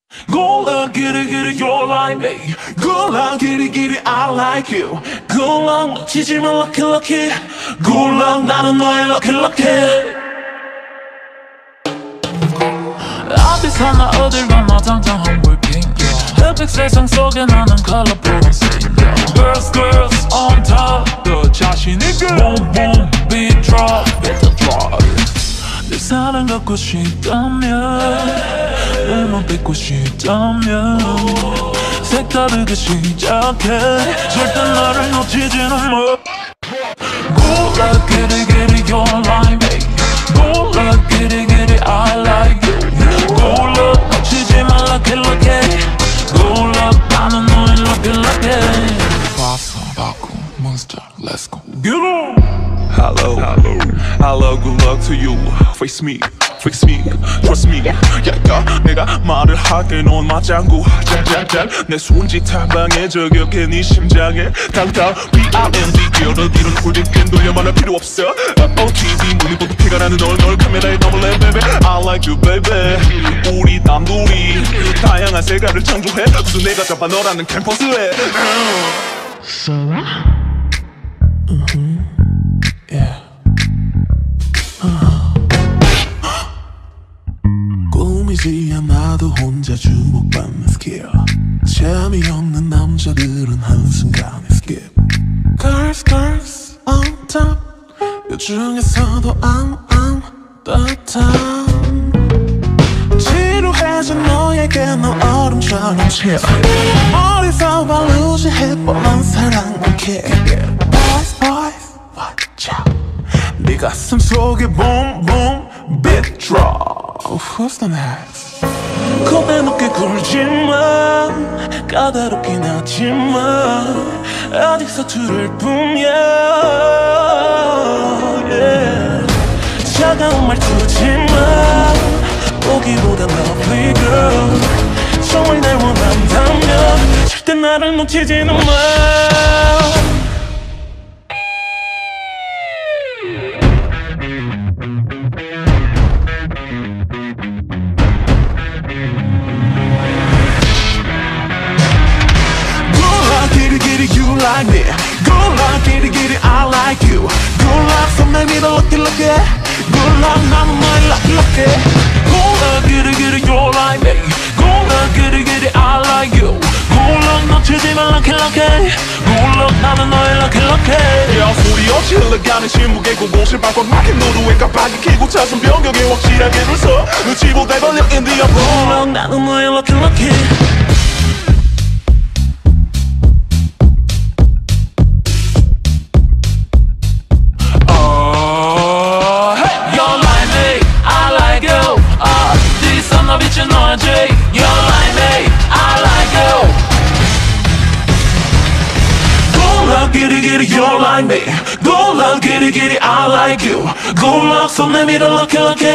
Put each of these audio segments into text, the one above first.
Go long, get it, you're like me. Go long, get it, I like you. Go long, 놓치지 마, lucky, lucky. Go long, 나는 너의 lucky, lucky. 어디서나 어딜 가나 당장 한물핑 햇빛 세상 속에 나는 colorful scene Girls, girls on top 더 자신 있게 Boom, boom, beat drop, beat the drop 내 사랑 갖고 싶다면 내 맘 뺏고 싶다면 색다르게 시작해 절대 나를 놓치지는 마 Go like get it, you're like me Go like get it, I like you Go look, 놓치지 마, lucky, lucky Go look, 나는 너의 lucky, lucky 봤어, 바꾸, monster, let's go Get on! Hello, hello, good luck to you Face me, fix me, trust me 야가 내가 말을 하게 넌 맞장구 짱짱짱 내 손짓 탐방에 저격해 네 심장에 당당 B.I.M.D 기어를 이룬 홀딩 돌려 말할 필요 없어 O.T.V 문이 보도 피가 나는 널 카메라에 더블해 baby I like you baby 우리 남둘이 다양한 색깔을 창조해 무슨 내가 잡아 너라는 캠퍼스에 So Yeah. 꿈이지 않아도 혼자 주목받는 스킬 재미없는 남자들은 한순간에 skip Girls, girls on top 그 중에서도 I'm 따뜻한 지루해진 너에게 넌 얼음처럼 chill 어디서 바르지 해뻔한 사랑은 kick Boys, boys watch out 네 가슴 속에 boom boom beat drop Who's the next? 겁에 높게 굴지마 까다롭긴 하지만 아직 서투를 뿐이야 yeah. 차가운 말투지만 보기보다 lovely girl 정말 날 원한다면 절대 나를 놓치지는 마 You like me Good luck, get it, I like you Good luck, 손 내밀어 lucky, lucky Good luck, 나는 너의 lucky, lucky Good luck, get it, you're like me Good luck, get it, I like you Good luck, 놓치지 마, lucky, lucky Good luck, 나는 너의 lucky, lucky 야 소리 없이 흘러가는 침묵의 곳곳을 밟고 막힌 노루에 깜빡이 켜고 차선 변경에 확실하게 줄서 눈치보다 걸려 in the uproar Good luck, 나는 너의 lucky, lucky You're like me, I like you Go luck, get it, you're like me Go luck, get it, I like you Go luck, 손 내밀어 lucky, lucky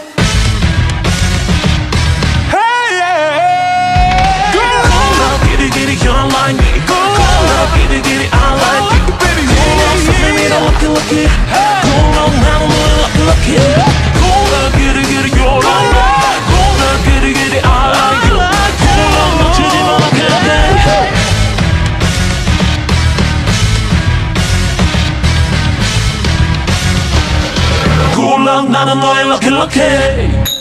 Hey yeah Go luck, get it, you're like me Go luck, get it, I like you Go luck, 손 내밀어 lucky, lucky Go luck, 나는 너의 lucky, lucky Go luck, get it, you're like me Go luck, get it, I like you Good luck, 나는 너의 lucky, lucky